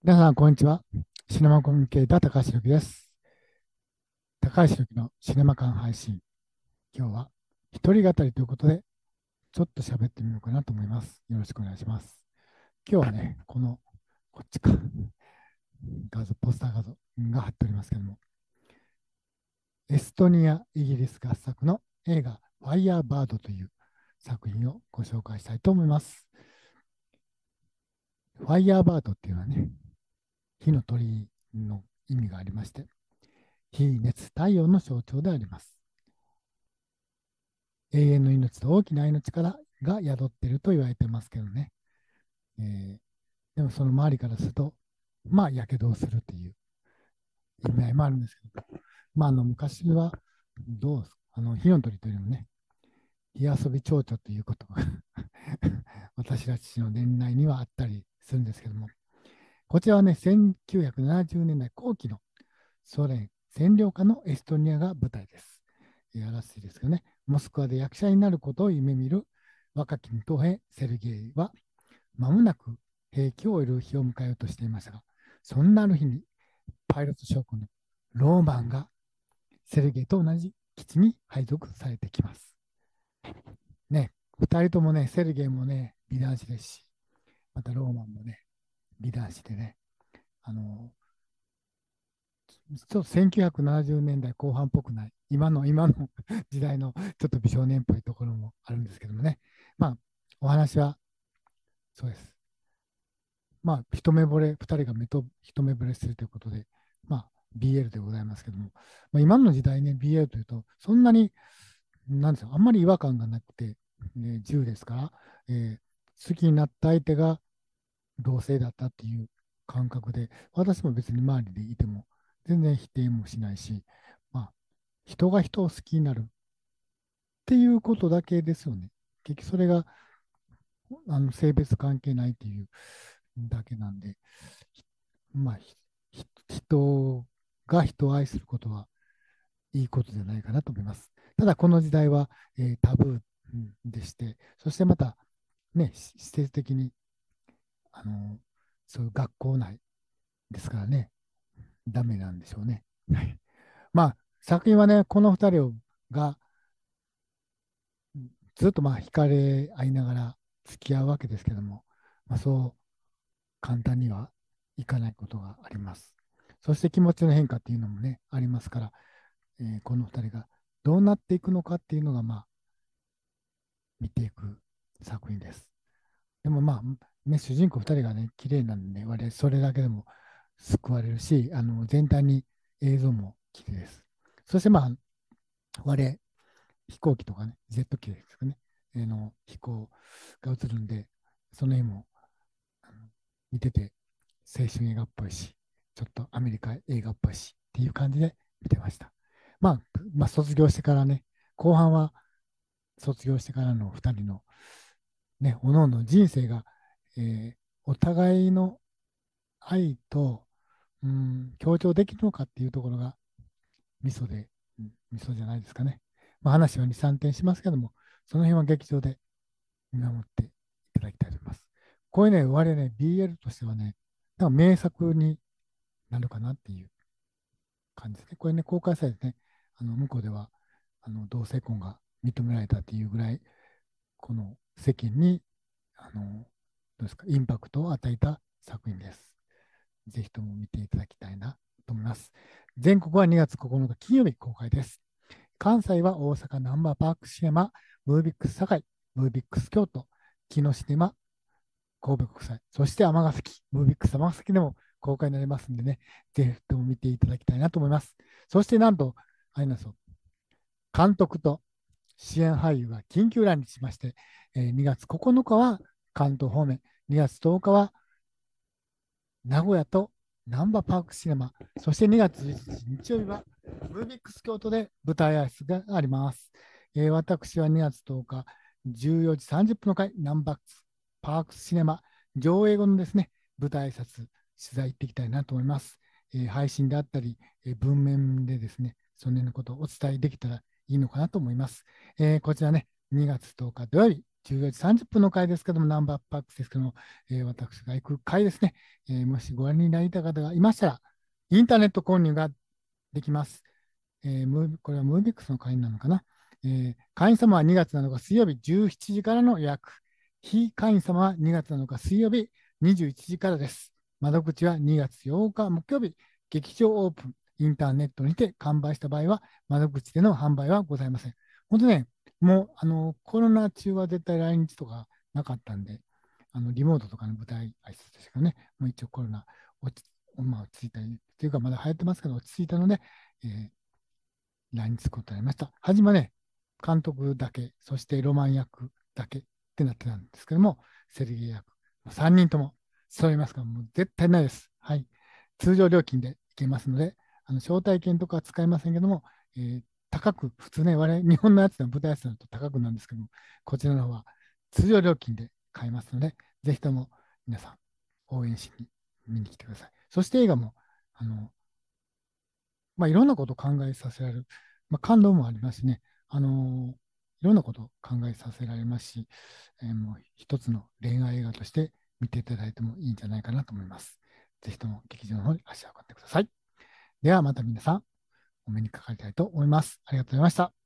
皆さん、こんにちは。シネマコミュニケーター高橋宏樹です。高橋宏樹のシネマ館配信。今日は一人語りということで、ちょっと喋ってみようかなと思います。よろしくお願いします。今日はね、こっちか、ポスター画像が貼っておりますけども、エストニア、イギリス合作の映画、ファイヤーバードという作品をご紹介したいと思います。ファイヤーバードっていうのはね、火の鳥の意味がありまして、火、熱、太陽の象徴であります。永遠の命と大きな命からが宿っていると言われてますけどね。えーでもその周りからすると、まあ、やけどをするという意味合いもあるんですけど、まあ、昔は、どうですか、火の鳥というのもね、火遊び蝶々ということが私たちの年代にはあったりするんですけども、こちらはね、1970年代後期のソ連占領下のエストニアが舞台です。あらしいですけどね、モスクワで役者になることを夢見る若き二等兵セルゲイは、間もなく兵役を終える日を迎えようとしていましたが、そんなある日にパイロット将校のローマンがセルゲイと同じ基地に配属されてきます。ね、二人ともね、セルゲイもね、美男子ですし、またローマンもね、美男子でね、あの、ちょっと1970年代後半っぽくない、今の時代のちょっと美少年っぽいところもあるんですけどもね。まあ、お話はそうです。まあ、一目惚れ、二人が一目惚れするということで、まあ、BL でございますけども、まあ、今の時代ね、BL というと、そんなに、なんですか、あんまり違和感がなくて、銃ですから、好きになった相手が同性だったっていう感覚で、私も別に周りでいても、全然否定もしないし、まあ、人が人を好きになるっていうことだけですよね。結局それが性別関係ないっていうだけなんで、まあ、人が人を愛することはいいことじゃないかなと思います。ただ、この時代は、タブーでして、そしてまた、ね、施設的に、あの、そういう学校内ですからね、ダメなんでしょうね。はい。まあ、作品はね、この二人がずっとまあ惹かれ合いながら付き合うわけですけども、まあ、そう簡単にはいかないことがあります。そして気持ちの変化っていうのもね、ありますから、この二人がどうなっていくのかっていうのが、まあ、見ていく作品です。でもまあ、ね、主人公二人がね、綺麗なんで、ね、我々それだけでも救われるし、全体に映像も綺麗です。そしてまあ、我々飛行機とかね、ジェット機ですかね、飛行が映るんで、その辺もあの見てて青春映画っぽいし、ちょっとアメリカ映画っぽいしっていう感じで見てました。まあ、卒業してからね、後半は卒業してからの2人のね、おのおの人生が、えーお互いの愛と、強調できるのかっていうところがミソで、ミソじゃないですかね。まあ、話は2、3点しますけども、その辺は劇場で見守っていただきたいと思います。こういうね、我々ね、BL としてはね、なんか名作になるかなっていう感じですね。これね、公開されてね、向こうでは同性婚が認められたっていうぐらい、この世間にどうですか、インパクトを与えた作品です。ぜひとも見ていただきたいなと思います。全国は2月9日金曜日公開です。関西は大阪ナンバーパークシネマ、ムービックス堺、ムービックス京都、木のシネマ、神戸国際、そして尼崎、ムービックス尼崎でも公開になりますんでね、ぜひとも見ていただきたいなと思います。そしてなんと、あれなんですよ、監督と主演俳優が緊急来日しまして、2月9日は関東方面、2月10日は名古屋とナンバーパークシネマ、そして2月11日日曜日はムービックス京都で舞台挨拶があります。私は2月10日14時30分の回、ナンバーパークシネマ上映後のですね、舞台挨拶、取材行っていきたいなと思います。配信であったり、文面でですね、その辺のことをお伝えできたらいいのかなと思います。こちらね、2月10日土曜日、 14時30分の回ですけども、ナンバーパックですけども、私が行く回ですね。もしご覧になりたい方がいましたら、インターネット購入ができます。これはムービックスの会員なのかな。会員様は2月7日水曜日17時からの予約。非会員様は2月7日水曜日21時からです。窓口は2月8日木曜日、劇場オープン、インターネットにて完売した場合は、窓口での販売はございません。本当ね、もうコロナ中は絶対来日とかなかったんで、リモートとかの舞台挨拶ですけどね、もう一応コロナ落ち、まあ、落ち着いたり、というかまだ流行ってますけど、落ち着いたので、えー来日することになりました。はじめね、監督だけ、そしてロマン役だけってなってたんですけども、セルゲイ役、3人とも揃いますから、もう絶対ないです。はい。通常料金で行けますので、招待券とかは使えませんけども、高く、普通ね、日本のやつの舞台やつだと高くなんですけども、こちらの方は通常料金で買えますので、ぜひとも皆さん応援しに見に来てください。そして映画も、あの、いろんなことを考えさせられる、感動もありますしね、いろんなことを考えさせられますし、もう一つの恋愛映画として見ていただいてもいいんじゃないかなと思います。ぜひとも劇場の方に足を運んでください。ではまた皆さん、お目にかかりたいと思います。ありがとうございました。